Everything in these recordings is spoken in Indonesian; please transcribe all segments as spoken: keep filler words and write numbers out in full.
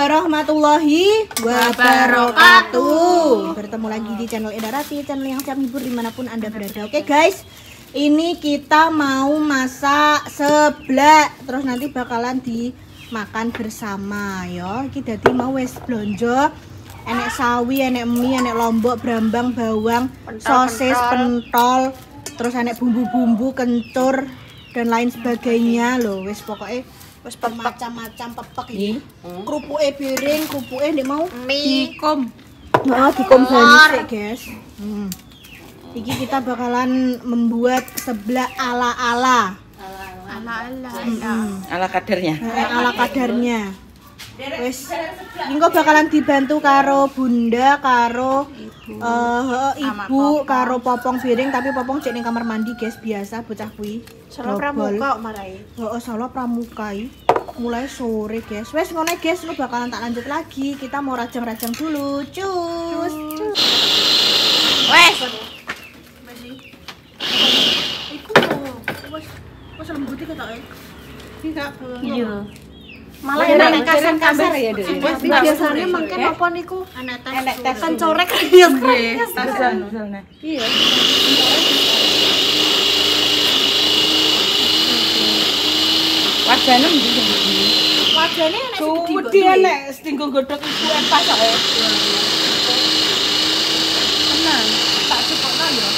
warahmatullahi wabarakatuh. Bertemu lagi di channel Eda Rati, channel yang siap hibur dimanapun Anda berada. Oke guys, ini kita mau masak seblak, terus nanti bakalan dimakan bersama ya. Iki dadi mau wis blonjo, enek sawi, enek mie, enek lombok, brambang, bawang, pentol, sosis, pentol, terus enek bumbu-bumbu, kencur dan lain sebagainya loh. Wis pokoknya wis macam-macam pepek iki. Krupuke piring, krupuke ndek mau dikum. Heeh, dikum banget sik, guys. Hmm. Iki kita bakalan membuat seblak ala-ala. Ala-ala. Hmm. Ala kadarnya. Ala kadarnya. Wis engko bakalan dibantu karo Bunda, karo ibu, uh, ibu karo Popong piring, tapi Popong cek ning kamar mandi, guys, biasa bocah kuwi. Salah pramuka kok marai. Heeh, salah pramuka iki. Mulai sore, guys. Wes ngono, guys, lu bakalan tak lanjut lagi. Kita mau rajang-rajang dulu. Cus. Cus. Wes. Iku wes wes lembut iki ketoke. Tidak. Iya. Malah enak kasar-kasar ya, Dek. Tapi biasanya mungkin apa niku? Enak Enek tes corek ya. Misalnya. Iya. Wajane ndi? Wajane enek sing Wedi enek sing godhog iku pas kok. Tenan, tak cepokno ya.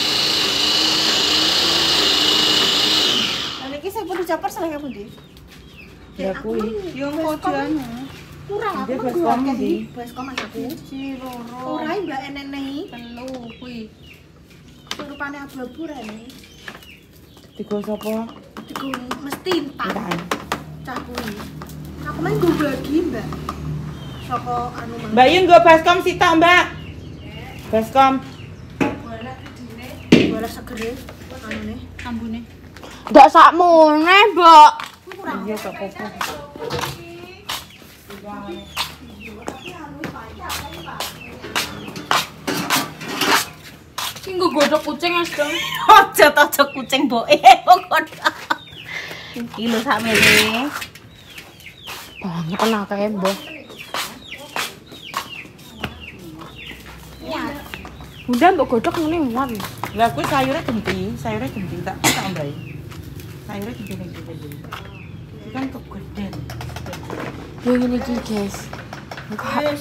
Lah iki sing pun dicapar salah pundi? Ya kuwi. Yo kodiane. Kurang aku Dia mah baskom dua ndi? baskom mas aku. Siji loro. Ora mbak enene Telu kuwi. rupane abu-abu rene. Tiga sapa? Digo mesti empat. Entaan. Cah kuwi. Aku main go bagi, Mbak. Saka anu mang. Mbak Yun nggo baskom sitok, Mbak. Baskom. Bola segere anune, ambune. Ndak sakmene, Mbok. Iya kok apa. Sing nggo godhog kucing as dong. Aja aja kucing mboke kok. Kilo sakmene. Banyak kena kae, Mbok. Bunda mbok godhog ngene muat. Lah kuwi sayure genti, sayure genti tak tak mbae. Sayure genti-genti. Iki kan kegeden. Yo ngene iki, guys. Wis.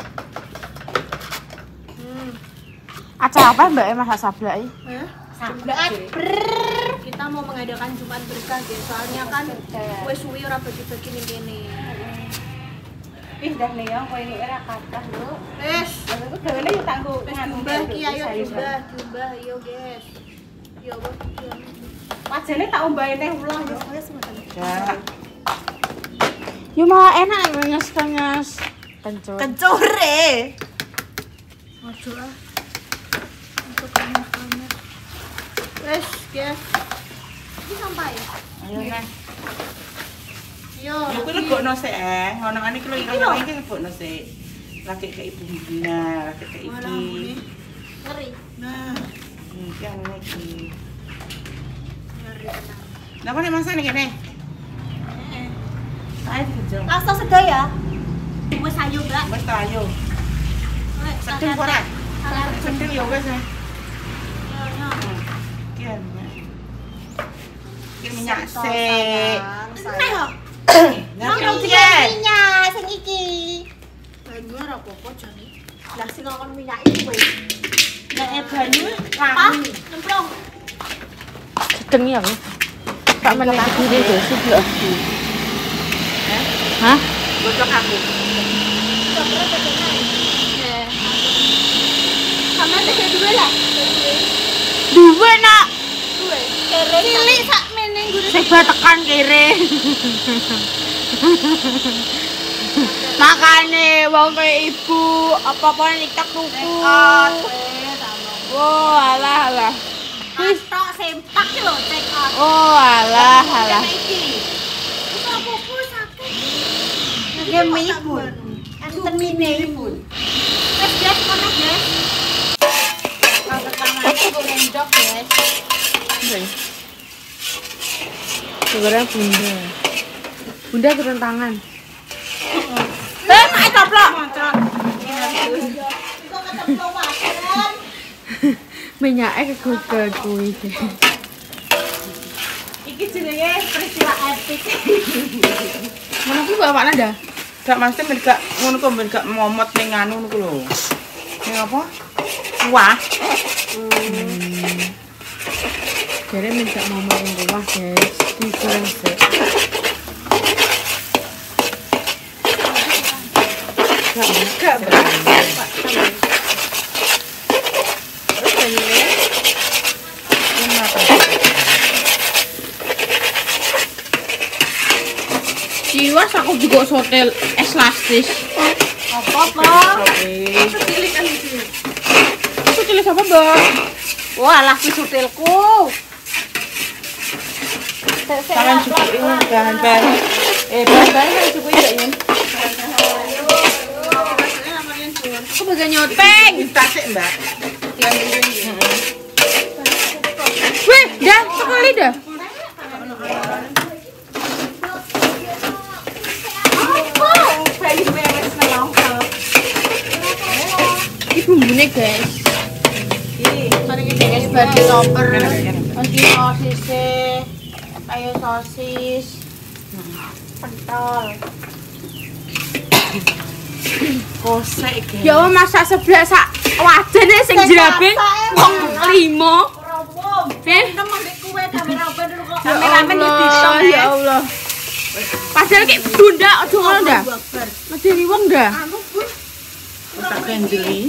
Acara apa Mbak masak sablak iki? Eh, sablak. Kita mau mengadakan Jumat berkah, guys. Soalnya kan wis suwi ora bagi-bagi ning kene. Ih, dah nih ya, kowe iki ora kathah, Lho. Wis, Aku dhewe yo tak nggo wis diubah ki ayo diubah, diubah ayo, guys. Yo, wis. Wajane tak ombahe neh ulang yo. Wis ngoten. Ya. Yo malah enak nyes-nyes. Kencur. Kencure. Ojo ah. Untuk kamar-kamar. Wes, guys. Iki sampai. Ayo neh. Yo. Ya kuwi lebokno sik eh. Ono ngene iki lho ireng iki lebokno sik. Lagi ke ibu bibina, lagi ke iki. Ngeri. Nah, Iki ana iki. ngeri tenan. Napa nek masak nih kene? Heeh. Ayo dijel. Langsung sedaya. Wes ayo, Mbak. Wes ta ayo. Sedeng ora? Sedeng ya wes. Iki Iki minyak sik. Nah, yo. Nang minyak. Minyak sing iki. Banyu ora apa-apa jane. Lah sing ngkon minyak iki kowe. Nek banyu Ah, wangi. nyemplung. Sedeng ya. Tak meneh diri deh seblak. Hah? Gocok aku. Coba tekan. Eh. Sama teh dua lah. Duwe nak. Dua. Kere cilik sak meneng guru. Sing tekan kere. Makane wong kaya ibu apa-apa nikah tuku. Oh, alah alah. Tok sempak ki lho cek out. Oh, alah alah. Iki. Wis apa-apa sakit. Nggih mibun. Enten mine pun. Wes guys, kono guys. Angkat tangannya gue nendok guys. Sebenarnya bunda. Bunda turun tangan. Eh, Minyaknya kegugel kuwi. Iki jenenge peristiwa epic. Ngono kuwi bapaknya dah. Gak mesti men gak ngono kok men gak momot ning anu niku lho. Ning apa? Wah. Hmm. Jadi minta mama yang luah guys, digoreng sih. Gak buka berapa? Terus ini, Ciwas aku juga sotel es lastis. Apa-apa? Itu cilik apa, Mbak? Wah, lah sutilku. Tangan cukup ini bahan-bahan. Eh, bahan-bahan kan cukup ya ini. Aku bagian nyoteng. Tasik, Mbak. Wih, dah sekali dah. Ini bumbunya guys. Ini baju loper. Masih sosis, kayak sosis, pentol. Kosek iki. Ya masak sebelah sak wajane sing jerabe wong limo. Eh, Kameramen ya ditong Allah, ya Allah. Padahal kayak bunda aja ngono dah. Medeni wong dah. Tak ganjeli.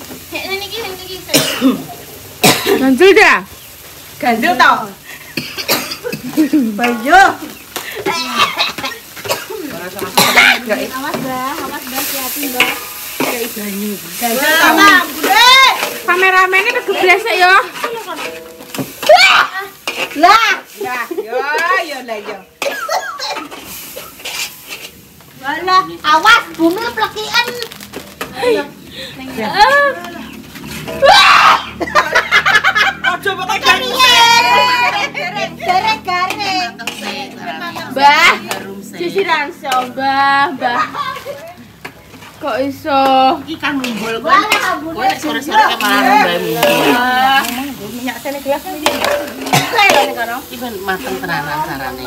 Ganjel dah. Ganjel tau. Bayo. Awas, Mbak, awas Mbak, hati-hati Mbak. Kayak banyu. Ganjel sama, Bude. Kameramennya kegeblesek ya. Lah, Ya, yo, yo lah yo. Walah, awas bumi plekian. Ojo potek garing. Derek garing. Mbah, sisiran mbah, mbah. Kok iso? Ikan mumbul kan. Walah, Bude. Sore-sore kemarin mbak. Minyak sene gelas iki. Iki mateng tenanan sarane.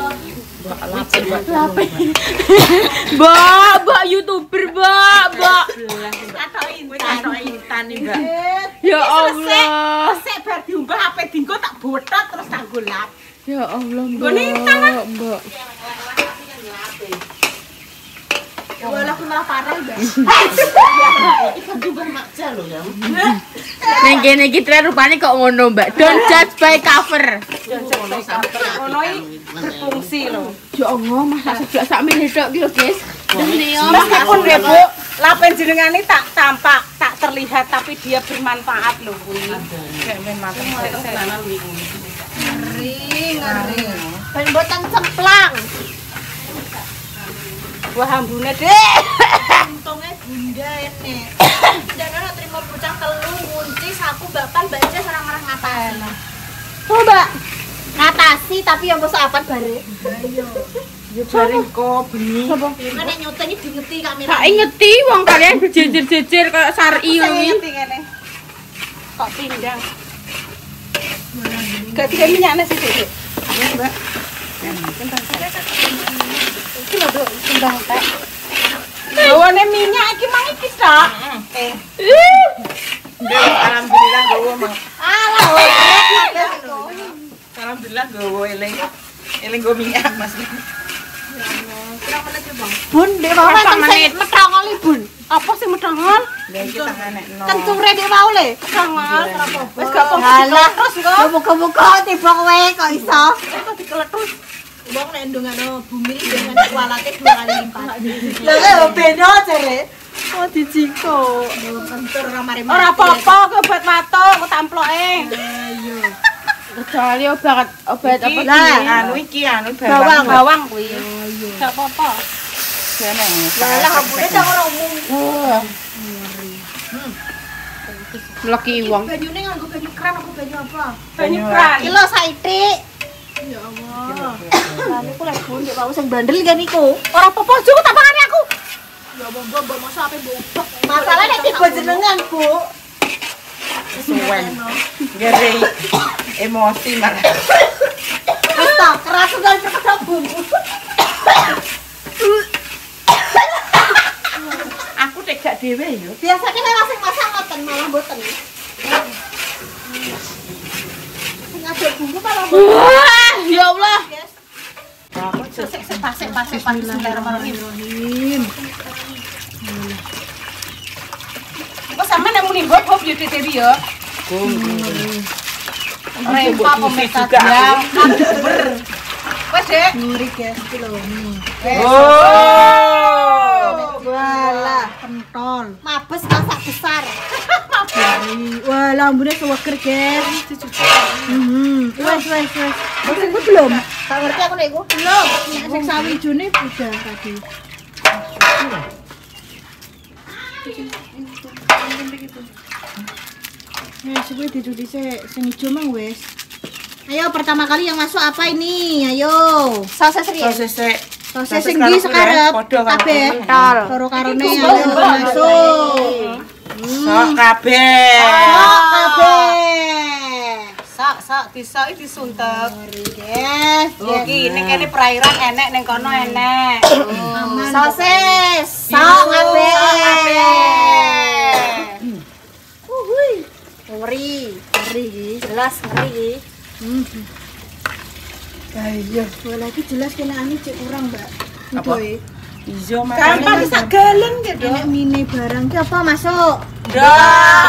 Mbak, mbak YouTuber, mbak, mbak. Tato intan nih mbak. Ya Allah. Sek bar diunggah ape dinggo tak botot terus tak golap. Ya Allah, mbak. Gone intan, mbak. Walah aku malah parah, Mbak. Ikan juga makja lho ya. Neng kene iki tren rupane kok ngono, Mbak. Don't judge by cover. Ngono iki berfungsi lho. Ya Allah, masak seblak sak menit tok iki lho, guys. Meskipun ya Bu, lapen jenengane tak tampak, tak terlihat tapi dia bermanfaat lho kuwi. Kayak bermanfaat tenanan iki. Ngeri, ngeri. Ben boten cemplang. Wah ambune, Dek. Untungnya bunda ini. Dan ana terima bocah telu ngunci saku bapan Mbak Jess ora marah ngapain. Coba ngatasi tapi yang mesti apa bare. Ayo. Ya bareng kok bengi. Mana nyoteng iki ngeti kamera. Tak ingeti wong kalian berjejer-jejer kayak sari ngono. ngene. Kok pindang. Gak tiga minyaknya sih, Dek. Ya, Mbak. Iki lho, Dok, kembang tek. Gawane minyak iki mang iki tok. Eh. Alhamdulillah gawe mang. Alah, Alhamdulillah gawe eling. Eling go minyak, Mas. Bun, dek mau kan menit metongol Bun. Apa sih metongol? Lah iki tangane no. Kencure dek mau le. Metongol. Wis gak apa-apa. Terus kok buka-buka tiba kowe kok iso. Kok dikeletus. Wong nek ndongano bumi dengan kualate dua kali lipat. Lha lho beda jare. Oh dijiko. Kentur ora mari. Ora apa-apa kok obat matuk kok tamploke. Ayo. Kecuali obat obat apa Lah, anu iki anu Bawang. bawang kuwi. Gak apa-apa. Jeneng. Lah ampune cak ora umum. Wah. Leki wong. Banyune nganggo banyu kran apa banyu apa? Banyu kran. Kilo saithik. Ya Allah. Lah niku lek bun nek mau sing bandel kan niku. Ora apa-apa cukup tak pangane aku. Ya mbok mbok masa ape mbok ubah. Masalah nek tiba jenengan, Bu. Wis kesuwen. Ngeri emosi malah. Wis tak keras udah cepet bumbu. Aku tegak dhewe yo. Biasanya nek masing-masing ngoten malah mboten. Sing aduk bumbu kalau Wah, ya Allah. Sik sik pasik pasik bismillahirrahmanirrahim. Kok sampe nek muni hop hop yo Dewi yo. Rempa pemirsa yang ber. Wes, Dek. ngeri guys iki lho. Oh. Walah, pentol. Mabes masak besar. Wah, lambune seweger, guys. Mhm. Wes, wes, wes. Wes iku belum. Tak ngerti aku nek iku. Belum. Nek sing sawi ijone udah tadi. Ya, sebenarnya dicuci sing ijo mang wes. Ayo pertama kali yang masuk apa ini? Ayo. Sosis riyen. Sosis sik. Sosis sing ndi sekarep? Kabeh. Karo karone ayo masuk. Sok kabeh. Sok kabeh. Sak sak disok iki disuntek. Yes. Iki ning kene perairan enek ning kono enek. Sosis. Sok kabeh. Uhuy. Ngeri, ngeri iki. Jelas ngeri iki. Hmm. Ayo, lagi jelas kena ani cek kurang, Mbak. Apa? Iya, Gampang bisa galon gitu. Enek mini barang ki apa masuk? Dah.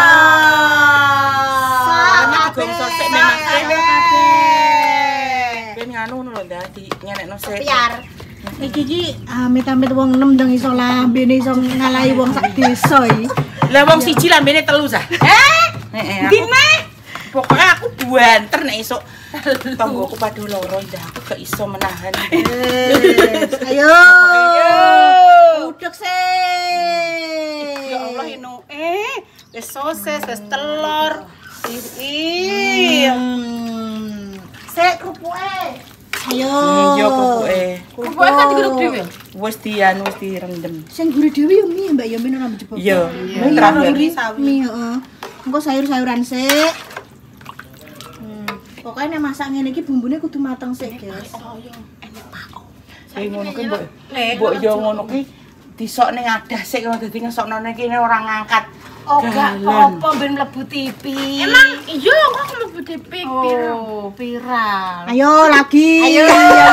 Sak Digong sosek kabeh. memang Sak kabeh. ben nganu ngono lho dadi nyenekno sik. Piar. Iki ki amit-amit wong enem ndang iso lambene iso ngalahi wong sak desa iki. Lah wong siji lambene telu sah. Eh? Heeh. Dine. Pokoknya aku buanter nek esuk tanggoku padha loro ndak aku gak iso menahan. Yes. Ayo. Ayo. Udek sih. Ya Allah ino eh wis sosis, wis telur. Ih. Hmm. Sik krupuke. Ayo. Iya krupuke. Krupuke kan digeruk dhewe. Wis dianu wis direndem. Sing gurih dhewe yo mie Mbak ya mie nang jebak. Iya. Terakhir mie heeh. Engko sayur-sayuran sik. Hmm. Pokoknya nek masak ngene iki bumbune kudu mateng sik, guys. Sing ngono ki mbok mbok yo ngono ki disok ning adah sik ngono dadi ngesokno ning kene ora ngangkat. Oh, gak apa ben mlebu T V. Emang iya kok mlebu T V pira? Oh, viral. Ayo lagi. Ayo. Ayo.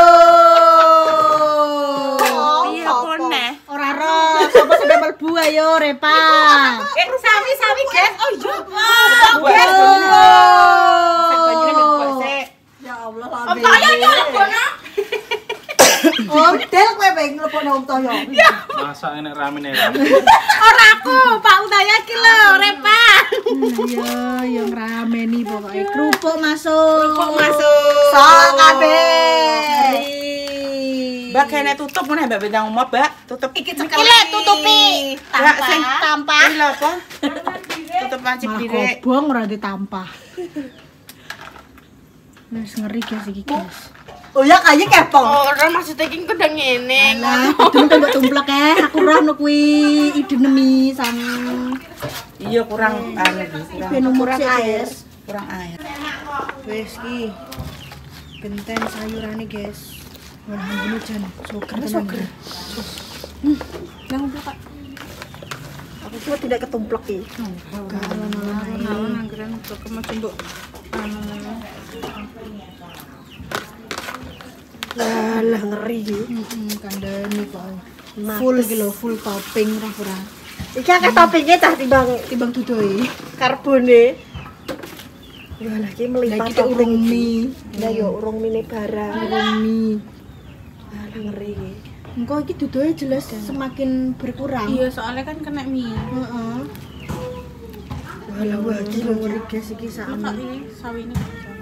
Iya kone. Ora roh, sapa sampe mlebu ayo Repa. Eh, sawi-sawi, guys. Oh iya. Guys. Sik banyune mbok sik. Ya Allah, Om Toyo yo lebono. Om Del kowe pengen nglebokno Om Toyo. Masa enek rame nek. Ora aku, Pak Udaya iki lho, Repa. Iya, yang rame nih pokoknya. Kerupuk masuk. Kerupuk masuk. Sok kabeh. Mbak kene tutup meneh Mbak bintang umum, Mbak. Tutup iki cekel. Iki lek tutupi. Mbak sing Tampah. Iki lho apa? Tutup lancip Malah direk. kobong ora ditampah. Wis ngeri guys iki, guys. Oh ya kayak kepong. Ora maksudnya iki kudu ngene. Lah, kudu kok tumplek eh. Aku roh no kuwi idene sang. Iya kurang anu kurang. Ben umur air. Kurang air. Wes ki. Genten sayurane, guys. Wah, ambune jan suger tenan. Hmm, yang udah Pak. Aku cuma tidak ketumplek ki. Alon anggaran untuk kemacembuk. Anu. Lah ngeri iki. Heeh, kandhane kok. Full iki lho, full topping ora-ora. Iki akeh toppinge cah timbang timbang dudoe. Karbone. Ya lah iki melipat urung mie. Lah ya urung mie barang. Urung mie. Lah ngeri iki. Engko iki dudoe jelas semakin berkurang. Iya, soalnya kan kena mie. Heeh. Walah wah iki lho ngeri guys iki sak Ini sawine.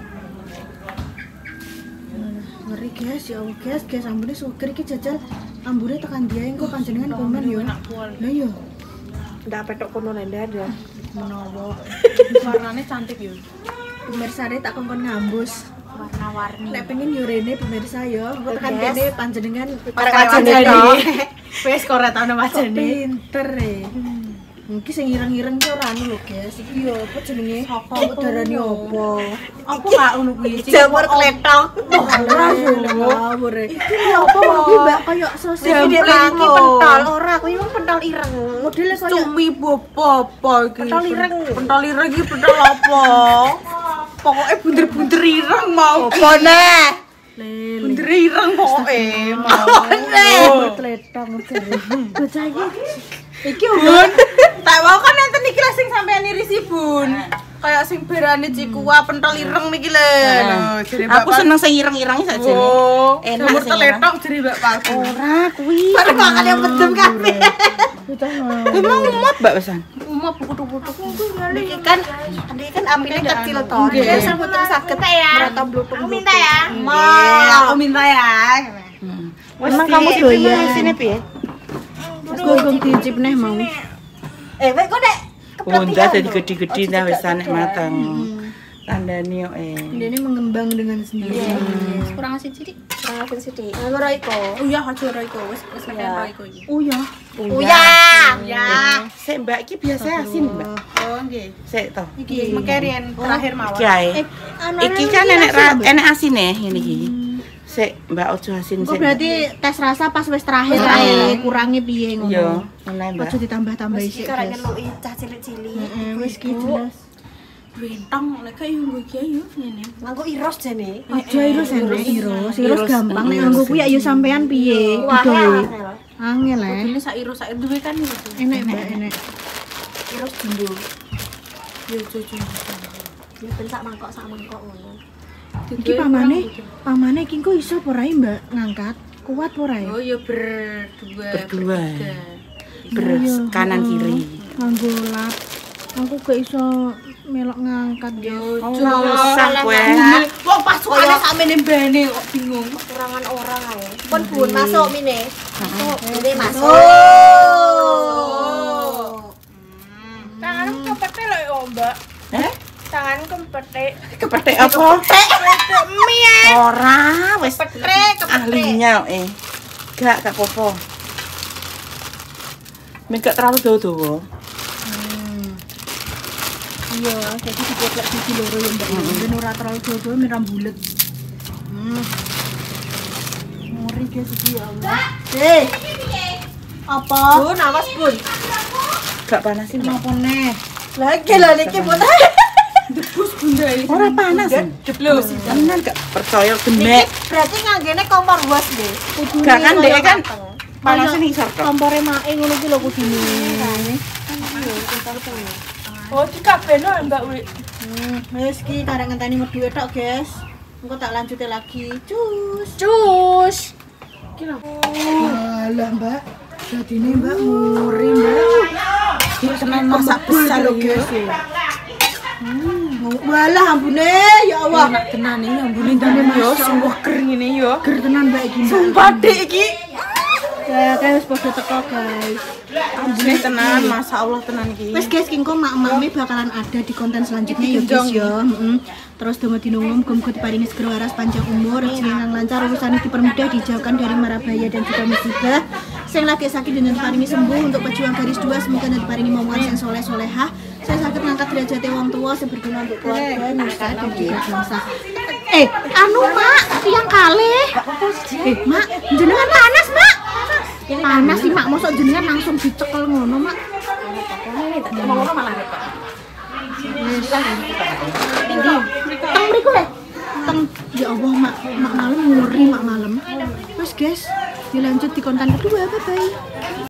ngeri guys ya Allah guys guys ambune suger iki jajal ambune tekan dia engko panjenengan komen yo lah yo ndak petok kono ndak ada menawa Warnanya cantik yo. pemirsa ini tak kongkon ngambus Warna-warni. nek pengen yo rene pemirsa yo engko tekan Yes. kene panjenengan Arek wajane to. wis kok ora tau wajane pinter e Iki sing ireng-ireng ki ora anu lho, guys. Iki yo apa jenenge? Apa darane apa? Apa gak ngono kuwi? Jamur kletok. Ora jamur. Iki apa iki Mbak koyo sosis iki lagi pentol ora kuwi mung pentol ireng. Modele koyo Cumi bopo iki. Pentol ireng. Pentol ireng iki pentol apa? Pokoknya bunder-bunder ireng mau. apa neh? Bunder ireng pokoke mau. Jamur kletok jare. Bocah iki iki Bun, tak mau kan enten iki lah sing sampean irisi Bun. Kayak sing berane Cikua pentol ireng niki lho. Aku seneng sing ireng-ireng sakjane. Oh, Enak jamur sing teletok jadi Mbak Paku. Ora kuwi. Bareng makan yang bedem kabeh. Emang muat Mbak pesan. Umap putuk-putuk Iki kan iki kan amine kecil to. Dia sebutin saged merata blutung. Aku minta ya. Aku minta ya. Emang kamu doyan sini piye? Gogong diicip neh mau. Eh, wek kok nek Bunda dadi gede-gede dah wis nek matang. Tandani yo eh. ini mengembang dengan sendirinya. Kurang asin sithik. Kurang asin sithik. Ora Royko. Oh iya, aja Royko. Wis wis kan Royko iki. Oh ya. Oh ya. Ya. Sik Mbak iki biasa asin Mbak. Oh nggih. Sik to. Iki mekerian terakhir mawon. Iki ae. Iki kan enek ra- enek asine ngene iki. Sik Mbak ojo asin Oh sik. berarti tes rasa pas wis terakhir Oh. ae kurangi piye ngono. Yo, mulai Mbak. Ojo ditambah-tambahi sik. guys. cah cilik-cilik. Heeh, wis ki jelas. Bentang nek kaya nggo iki ayo ngene. Nganggo iros jane. Aja iros enek iros. Iros gampang nek nganggo kuwi ayo sampean piye? Kudu. Angel eh. Ini sak iro sak duwe kan iki. Enek Mbak, enek. Iros jumbo. Yo cucu. Ya ben sak mangkok sak mangkok ngono. Iki pamane, pamane iki kok iso apa ora Mbak ngangkat? Kuat apa ora ya? Oh ya berdua. Berdua. bertiga. Ber kanan kiri. Nganggo lap. Aku gak iso melok ngangkat yo. Oh, usah kowe. Wong pasukane sakmene mbane kok bingung. Kurangan orang ae. Pun bun masuk mine. Masuk. Mine masuk. Oh. Tangan kepethek lho ya, Mbak. Eh? Tangan kepethek. Kepethek apa? Mie. Ora, wis Kepethek, ahlinya eh. Gak gak apa-apa. Mek gak terlalu dawa-dawa. Iya, jadi dikeplek siji loro ya Mbak. Ben ora terlalu dawa-dawa miram bulet. Hmm. Ngori guys iki ya Allah. Eh. Apa? Bun, awas bun. Gak panasin Mbak. Apa neh? Lagi lah niki bun. debus bunda iki. Ora panas. Lho, Tenan gak percaya gemek. Berarti nganggene kompor was deh. Gak kan dek kan panasin isor tok. Kompore mae ngono ki lho kudune. oh dikabeno Mbak Wi. Hmm, wis ki karek ngenteni medhuwe tok, guys. Engko tak lanjutin lagi. Cus. Cus. Alah, Mbak. Jadine Mbak muri, Mbak. Iki tenan masak besar lho, guys. Hmm, walah ambune ya Allah. Enak tenan iki ambune tenan yo sungguh ger ngene yo. Ger tenan Mbak iki. Mbak. Sumpah Dik iki. Ya, guys wis padha teko, guys. Ambune tenan, masyaallah tenan iki. Wes guys, kingko mak-mame bakalan ada di konten selanjutnya ya guys ya. Heeh. Terus donga dinungum muga diparingi segera waras panjang umur, rezeki yang lancar, urusane dipermudah, dijauhkan dari mara bahaya dan juga musibah. Sing lagi sakit dan diparingi sembuh, untuk pejuang garis dua semoga diparingi momongan yang soleh solehah. Saya sakit ngangkat derajat wong tua sing berguna untuk keluarga, nusa dan juga bangsa. Eh, anu Mak, yang kalih. Eh, Mak, jenengan panas, Mak. Panas sih Mak, mosok jenengan langsung dicekel ngono, Mak. Ngono malah repot. Teng mriku le. Teng ya Allah mak, mak malam nguri mak malam. Terus guys, dilanjut di konten kedua, bye bye.